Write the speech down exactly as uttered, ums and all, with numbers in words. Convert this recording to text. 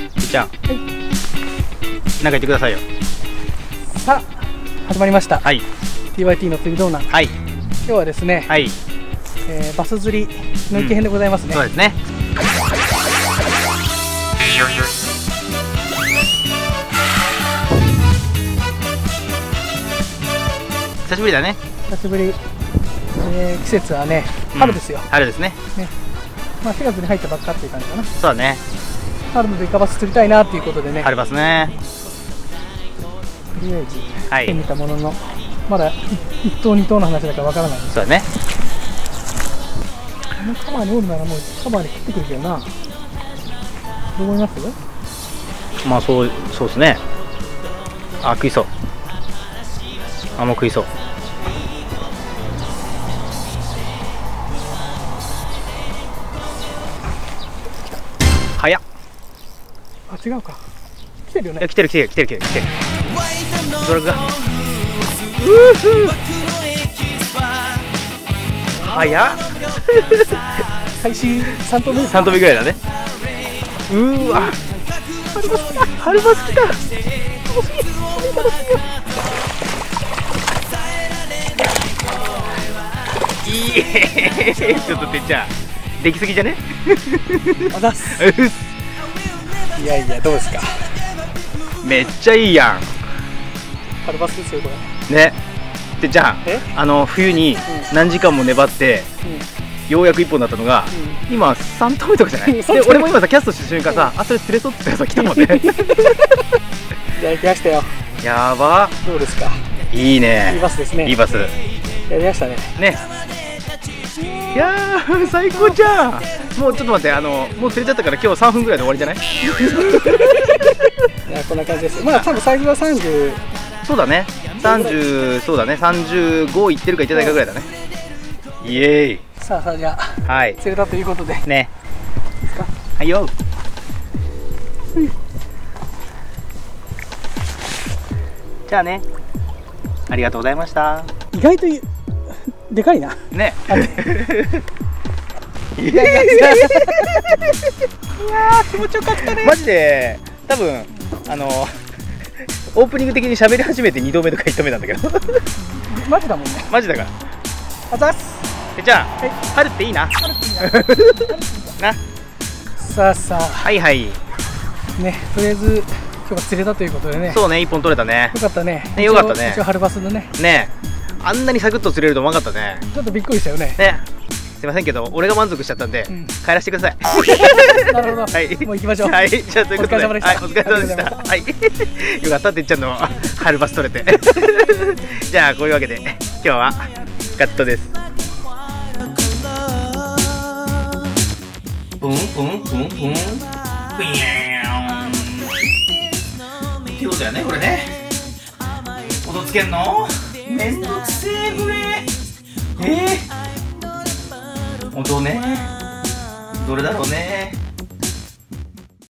ちゃん、はい、なんか言ってくださいよ。 さあ始まりました。 はい。 ティーワイティー の釣り道南。はい。今日はですね。はい。えー、バス釣りの池編でございますね。 うん、そうですね。久しぶりだね。 久しぶり。えー、季節はね、春ですよ。 うん、春ですね。ね。 まあしがつに入ったばっかっていう感じかな。 そうだね。 春のデカバス釣りたいなっていうことでね。 春バスね。 とりあえず来てみたものの、はい、まだ一頭二頭の話だからわからない。 そうだね。 このカバーにおるならもうカバーに食ってくるけどな。どう思います？ まあそうそうですね。あ、食いそう。あ、もう食いそう。早っ。 あ、違うか。来てるよね。 いや、来てる来てる来てる来てる来てる。ドラグが。うー早っ。 開始三頭目です。 三頭目ぐらいだね。うーわ。春バス来た。いえ、ちょっとてっちゃん、できすぎじゃね？ あざっす。いやいや、どうですか。 めっちゃいいやん。 春バスですよこれ。 ね。てっちゃん、あの冬に何時間も粘って。うん、ようやく一本だったのが、うん、今三頭目とかじゃない？で、俺も今さキャストした瞬間さ、うん、あ、それ釣れそうってさ来たもんね。 じゃあ来ましたよ。 やば。 どうですか。 いいね。 いいバスですね。 いいバス。 やりましたね。 ね。いやー最高じゃん。もうちょっと待って、あのもう釣れちゃったから今日さんぷんぐらいで終わりじゃない？ いや、こんな感じです。まあ多分サイズはさんじゅう。 そうだね。さんじゅう、そうだね。さんじゅうごいってるかいってないかぐらいだね。イエーイ。 さあさあ、じゃあ、はい、釣れたということでね。はいよ。うん、じゃあね。ありがとうございました。 意外とでかいな。 ね。 いやいやいや気持ちよかったね。 マジで多分あのオープニング的に喋り始めてにどめとかいっどめなんだけど。 マジだもんね。 マジだから。 あざっす。 じゃあ、はい、春っていいな。春っていいな。な。 さあさあ。 はいはい。 ね、とりあえず今日は釣れたということでね。 そうね、一本取れたね。 よかったね。 ね、よかったね。 一応春バスのね。 ね、あんなにサクッと釣れるとうまかったね。 ちょっとびっくりしたよね。 ね。すいませんけど、俺が満足しちゃったんで、うん、帰らせてください。 なるほど。はい、もう行きましょう。 はい、じゃあということで、はい、お疲れ様でした。はい、よかったてっちゃんの春バス取れて。じゃあこういうわけで今日はカットです。プンプンプンプン。ビヤーン。ってことだよね、これね。音つけんの？めんどくせえこれ。えー。音ね。どれだろうね。